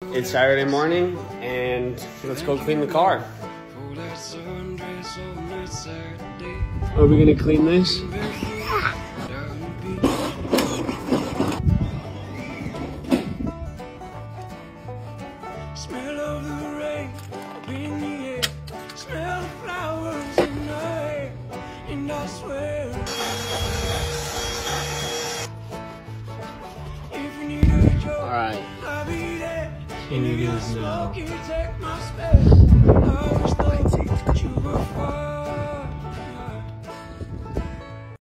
It's Saturday morning, and let's go clean the car. Are we gonna clean this? Smell of the rain up in the air, smell the flowers in the air, and I swear, if you need a joke, Alright. I'll be there. Here it is now. Smoke, you take my space. I was thought you were far.